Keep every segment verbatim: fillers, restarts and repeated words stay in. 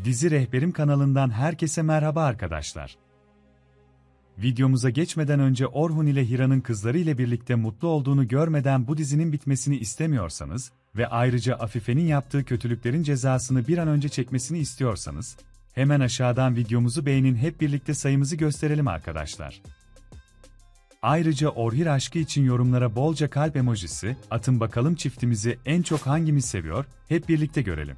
Dizi Rehberim kanalından herkese merhaba arkadaşlar. Videomuza geçmeden önce Orhun ile Hira'nın kızları ile birlikte mutlu olduğunu görmeden bu dizinin bitmesini istemiyorsanız ve ayrıca Afife'nin yaptığı kötülüklerin cezasını bir an önce çekmesini istiyorsanız, hemen aşağıdan videomuzu beğenin, hep birlikte sayımızı gösterelim arkadaşlar. Ayrıca Orhir aşkı için yorumlara bolca kalp emojisi atın, bakalım çiftimizi en çok hangimiz seviyor, hep birlikte görelim.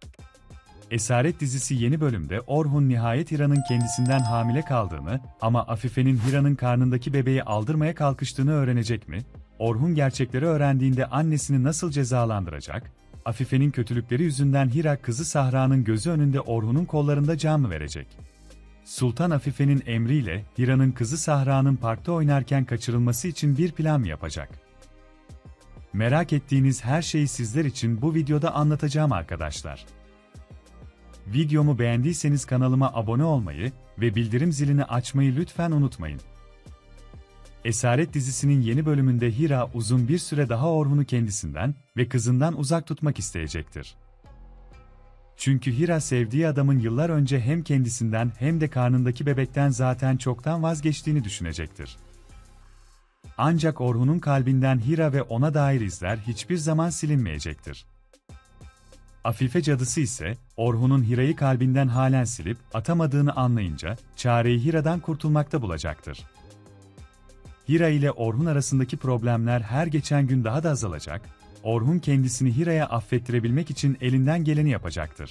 Esaret dizisi yeni bölümde Orhun nihayet Hira'nın kendisinden hamile kaldığını ama Afife'nin Hira'nın karnındaki bebeği aldırmaya kalkıştığını öğrenecek mi? Orhun gerçekleri öğrendiğinde annesini nasıl cezalandıracak? Afife'nin kötülükleri yüzünden Hira kızı Sahra'nın gözü önünde Orhun'un kollarında can mı verecek? Sultan Afife'nin emriyle Hira'nın kızı Sahra'nın parkta oynarken kaçırılması için bir plan mı yapacak? Merak ettiğiniz her şeyi sizler için bu videoda anlatacağım arkadaşlar. Videomu beğendiyseniz kanalıma abone olmayı ve bildirim zilini açmayı lütfen unutmayın. Esaret dizisinin yeni bölümünde Hira uzun bir süre daha Orhun'u kendisinden ve kızından uzak tutmak isteyecektir. Çünkü Hira sevdiği adamın yıllar önce hem kendisinden hem de karnındaki bebekten zaten çoktan vazgeçtiğini düşünecektir. Ancak Orhun'un kalbinden Hira ve ona dair izler hiçbir zaman silinmeyecektir. Afife cadısı ise, Orhun'un Hira'yı kalbinden halen silip atamadığını anlayınca, çareyi Hira'dan kurtulmakta bulacaktır. Hira ile Orhun arasındaki problemler her geçen gün daha da azalacak, Orhun kendisini Hira'ya affettirebilmek için elinden geleni yapacaktır.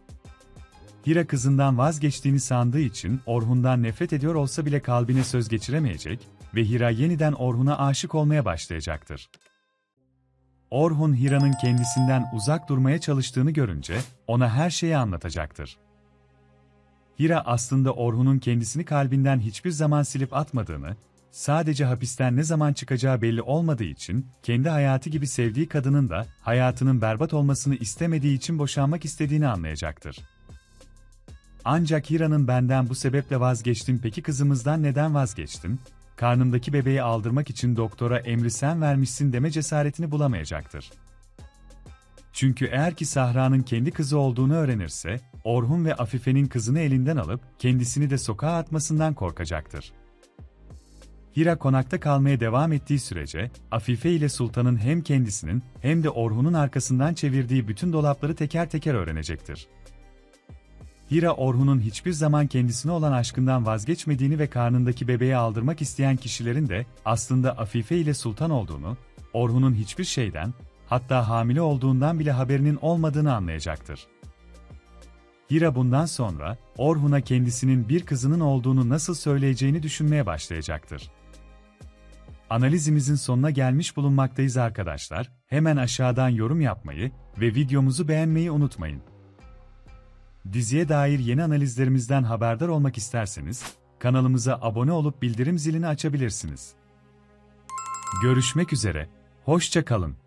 Hira kızından vazgeçtiğini sandığı için Orhun'dan nefret ediyor olsa bile kalbine söz geçiremeyecek ve Hira yeniden Orhun'a aşık olmaya başlayacaktır. Orhun Hira'nın kendisinden uzak durmaya çalıştığını görünce ona her şeyi anlatacaktır. Hira aslında Orhun'un kendisini kalbinden hiçbir zaman silip atmadığını, sadece hapisten ne zaman çıkacağı belli olmadığı için kendi hayatı gibi sevdiği kadının da hayatının berbat olmasını istemediği için boşanmak istediğini anlayacaktır. Ancak Hira'nın "Benden bu sebeple vazgeçtin, peki kızımızdan neden vazgeçtin? Karnımdaki bebeği aldırmak için doktora emri sen vermişsin" deme cesaretini bulamayacaktır. Çünkü eğer ki Sahra'nın kendi kızı olduğunu öğrenirse, Orhun ve Afife'nin kızını elinden alıp kendisini de sokağa atmasından korkacaktır. Hira konakta kalmaya devam ettiği sürece, Afife ile Sultan'ın hem kendisinin hem de Orhun'un arkasından çevirdiği bütün dolapları teker teker öğrenecektir. Hira, Orhun'un hiçbir zaman kendisine olan aşkından vazgeçmediğini ve karnındaki bebeği aldırmak isteyen kişilerin de aslında Afife ile Sultan olduğunu, Orhun'un hiçbir şeyden, hatta hamile olduğundan bile haberinin olmadığını anlayacaktır. Hira bundan sonra, Orhun'a kendisinin bir kızının olduğunu nasıl söyleyeceğini düşünmeye başlayacaktır. Analizimizin sonuna gelmiş bulunmaktayız arkadaşlar, hemen aşağıdan yorum yapmayı ve videomuzu beğenmeyi unutmayın. Diziye dair yeni analizlerimizden haberdar olmak isterseniz, kanalımıza abone olup bildirim zilini açabilirsiniz. Görüşmek üzere, hoşça kalın.